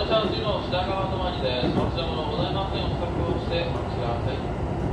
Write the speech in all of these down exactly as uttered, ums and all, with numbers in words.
車は次の品川止まりです。お忘れ物ございません。お支度をしてお待ちください。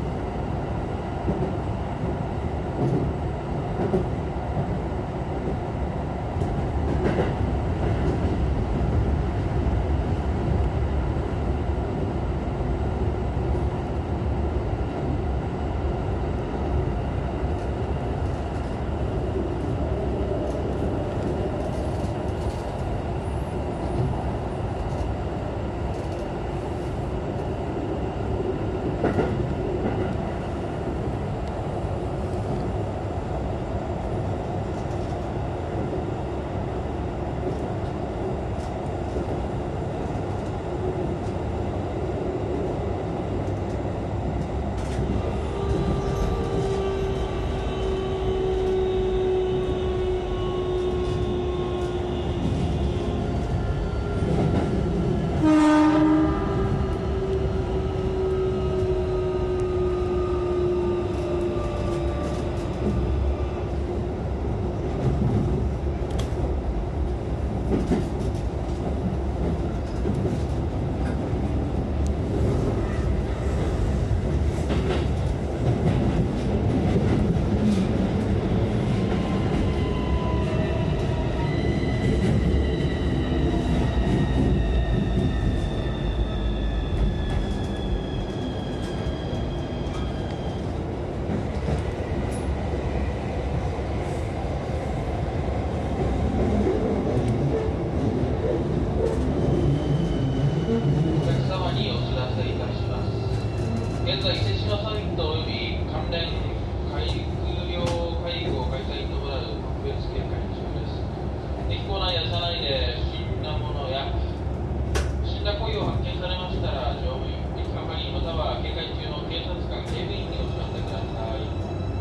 現在、伊勢志摩サミット及び関連海陸両会合開催に伴う特別警戒中です。駅構内や車内で死んだものや死んだ行為を発見されましたら、乗務員、駅係員または警戒中の警察官、警備員にお知らせください。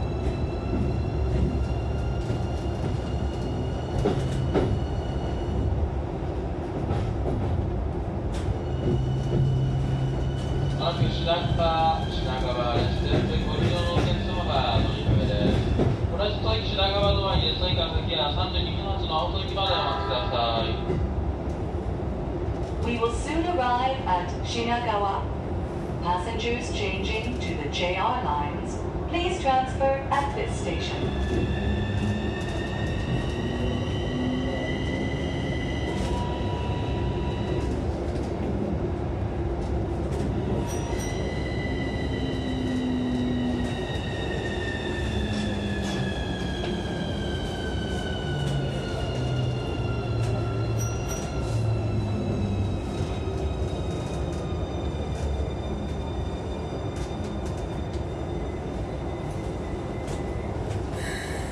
まず品川、品川です。ご利用のお客様が乗り換えです。同じ戸駅品川ドアにです。以下先やさんじゅうにふん発の青戸駅までお待ちください。 We will soon arrive at Shinagawa. Passengers changing to the J R lines, please transfer at this station.